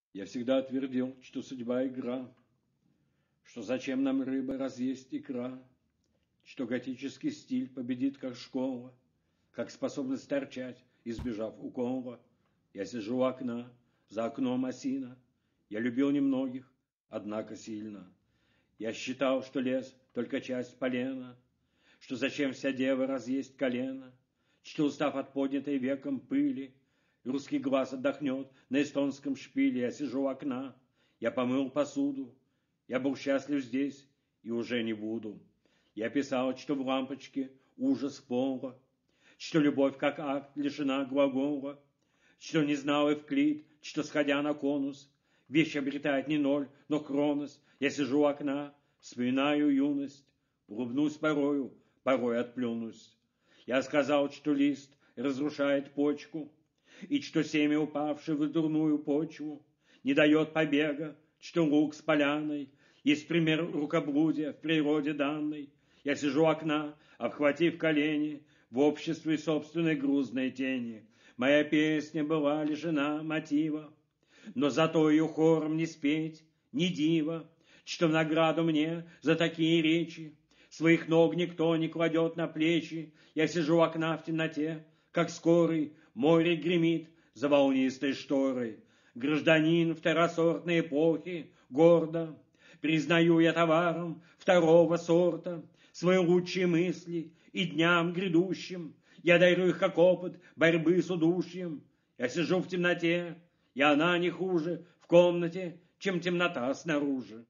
Я всегда твердил, что судьба игра, что зачем нам рыба, раз есть икра, что готический стиль победит, как школа, как способность торчать, избежав укола. Я сижу у окна, за окном осина. Я любил немногих, однако сильно. Я считал, что лес только часть полена, что зачем вся дева разъесть колено, что, устав от поднятой веком пыли, русский глаз отдохнет на эстонском шпиле. Я сижу у окна, я помыл посуду, я был счастлив здесь и уже не буду. Я писал, что в лампочке ужас пола, что любовь как акт лишена глагола, что не знал Эвклид, что, сходя на конус, вещь обретает не ноль, но хронос. Я сижу у окна, вспоминаю юность, улыбнусь порою, порой отплюнусь. Я сказал, что лист разрушает почку, и что семя, упавшее в дурную почву, не дает побега, что лук с поляной есть пример рукоблудия в природе данной. Я сижу у окна, обхватив колени, в обществе собственной грузной тени. Моя песня была лишена мотива, но зато ее хором не спеть, не диво, что в награду мне за такие речи своих ног никто не кладет на плечи. Я сижу у окна в темноте, как скорый, море гремит за волнистой шторой. Гражданин второсортной эпохи, гордо признаю я товаром второго сорта свои лучшие мысли, и дням грядущим я дарю их как опыт борьбы с удушьем. Я сижу в темноте, и она не хуже в комнате, чем темнота снаружи.